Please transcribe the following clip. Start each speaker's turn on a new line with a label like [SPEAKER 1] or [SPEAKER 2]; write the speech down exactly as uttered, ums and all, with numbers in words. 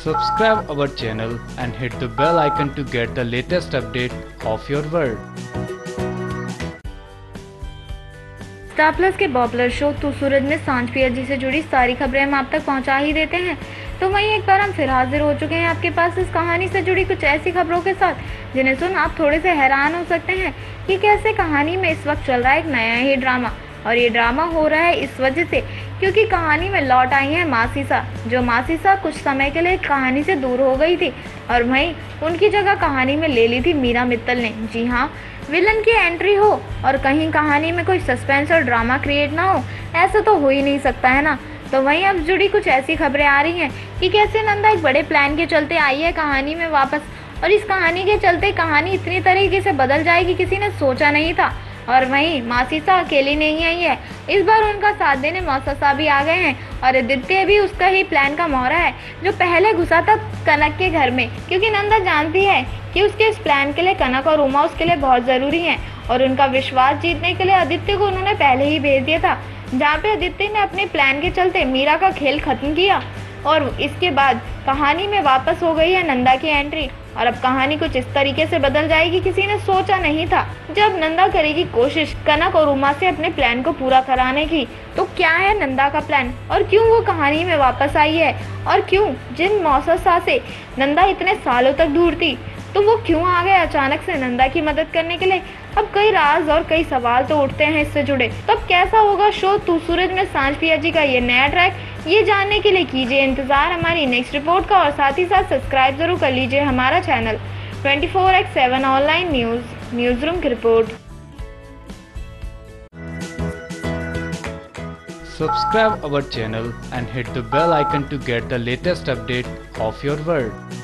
[SPEAKER 1] Subscribe our channel and hit the bell icon to get the latest update of your world.
[SPEAKER 2] Star plus के popular show Tu Sooraj में सांझ पिया जी से जुड़ी सारी खबरें हम आप तक पहुंचा ही देते हैं। तो वहीं एक बार हम फिर हाजिर हो चुके हैं आपके पास इस कहानी से जुड़ी कुछ ऐसी खबरों के साथ जिन्हें सुन आप थोड़े से हैरान हो सकते हैं कि कैसे कहानी में इस वक्त चल रहा है एक नया ही ड्रामा। और ये ड्रामा हो रहा है इस वजह से क्योंकि कहानी में लौट आई है मासीसा, जो मासीसा कुछ समय के लिए कहानी से दूर हो गई थी और वहीं उनकी जगह कहानी में ले ली थी मीरा मित्तल ने। जी हाँ, विलन की एंट्री हो और कहीं कहानी में कोई सस्पेंस और ड्रामा क्रिएट ना हो, ऐसा तो हो ही नहीं सकता है ना। तो वहीं अब जुड़ी कुछ ऐसी खबरें आ रही हैं कि कैसे नंदा एक बड़े प्लान के चलते आई है कहानी में वापस, और इस कहानी के चलते कहानी इतनी तरीके से बदल जाएगी किसी ने सोचा नहीं था। और वहीं मासीसा अकेली नहीं आई है, इस बार उनका साथ देने मौसा भी आ गए हैं और आदित्य भी उसका ही प्लान का मोहरा है जो पहले घुसा था कनक के घर में, क्योंकि नंदा जानती है कि उसके इस प्लान के लिए कनक और उमा उसके लिए बहुत ज़रूरी हैं और उनका विश्वास जीतने के लिए आदित्य को उन्होंने पहले ही भेज दिया था, जहाँ पे आदित्य ने अपने प्लान के चलते मीरा का खेल खत्म किया। और इसके बाद कहानी में वापस हो गई है नंदा की एंट्री और अब कहानी कुछ इस तरीके से बदल जाएगी किसी ने सोचा नहीं था। जब नंदा करेगी कोशिश कनक और उमा से अपने प्लान को पूरा कराने की, तो क्या है नंदा का प्लान और क्यों वो कहानी में वापस आई है, और क्यों जिन मौसा से नंदा इतने सालों तक दूर थी तो वो क्यों आ गए अचानक से नंदा की मदद करने के लिए। अब कई राज और कई सवाल तो उठते हैं इससे जुड़े। तब तो कैसा होगा शो तू सूरज में सांझ पिया जी का ये नया ट्रैक, ये जानने के लिए कीजिए इंतजार हमारी नेक्स्ट रिपोर्ट का और साथ ही साथ सब्सक्राइब जरूर कर लीजिए हमारा channel twenty four x seven online news news room की रिपोर्ट।
[SPEAKER 1] Subscribe our channel and hit the bell icon to get the latest update of your world.